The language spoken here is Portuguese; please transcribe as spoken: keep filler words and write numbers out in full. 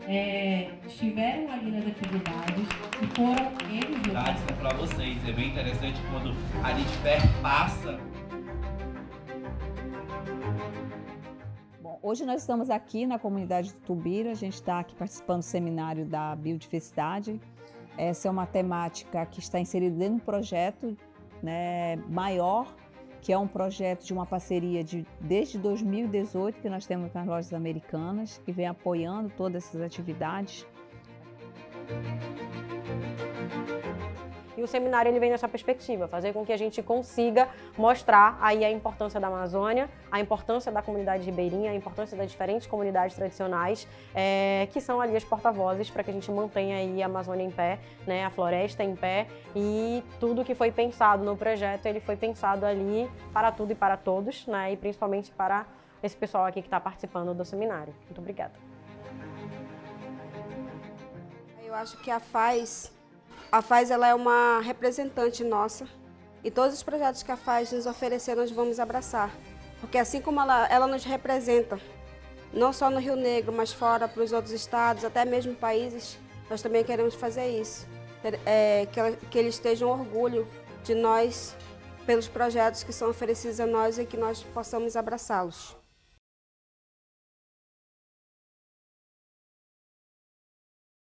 é, estiveram ali nas atividades e foram eles... É para vocês, é bem interessante quando a gente perpassa. Bom, hoje nós estamos aqui na comunidade de Tubira, a gente está aqui participando do seminário da biodiversidade. Essa é uma temática que está inserida dentro de um projeto, né, maior, que é um projeto de uma parceria de, desde dois mil e dezoito, que nós temos com as lojas americanas, que vem apoiando todas essas atividades. E o seminário ele vem nessa perspectiva, fazer com que a gente consiga mostrar aí a importância da Amazônia, a importância da comunidade ribeirinha, a importância das diferentes comunidades tradicionais, é, que são ali as porta-vozes para que a gente mantenha aí a Amazônia em pé, né, a floresta em pé, e tudo que foi pensado no projeto, ele foi pensado ali para tudo e para todos, né, e principalmente para esse pessoal aqui que está participando do seminário. Muito obrigada. Eu acho que a F A S A F A S ela é uma representante nossa e todos os projetos que a F A S nos oferecer nós vamos abraçar. Porque assim como ela, ela nos representa, não só no Rio Negro, mas fora para os outros estados, até mesmo países, nós também queremos fazer isso. É, que, ela, que eles estejam orgulho de nós pelos projetos que são oferecidos a nós e que nós possamos abraçá-los.